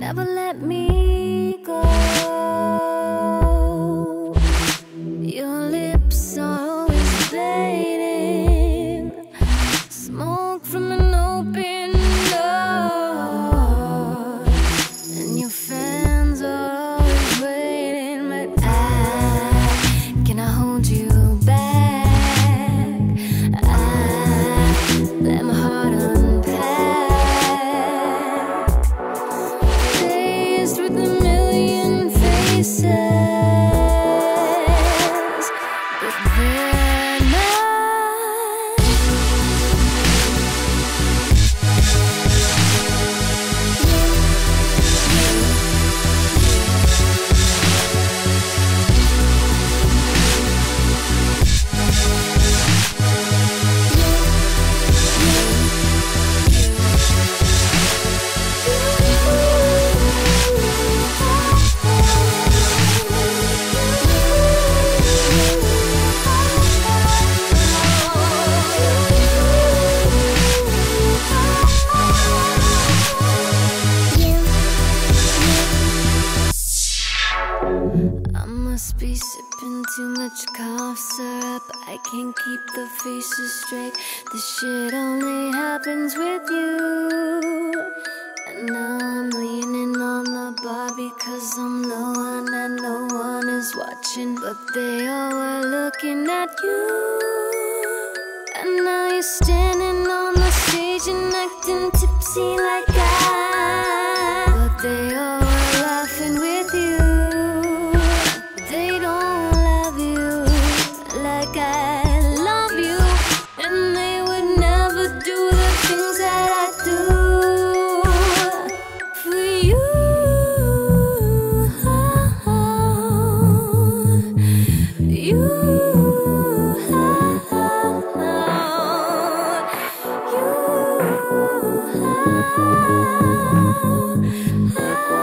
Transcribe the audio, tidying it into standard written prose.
never let me go. Your lips are always fading, smoke from an open door, and your fans are always waiting. But can I hold you back? Let my heart unpack, faced with a million faces, but they're not. I must be sipping too much cough syrup. I can't keep the faces straight. This shit only happens with you. And now I'm leaning on the bar because I'm low and no one is watching, but they all were looking at you. And now you're standing on the stage and acting tipsy like but they all were laughing with you. They don't love you like I love you, and they would never do the things that I do for you. You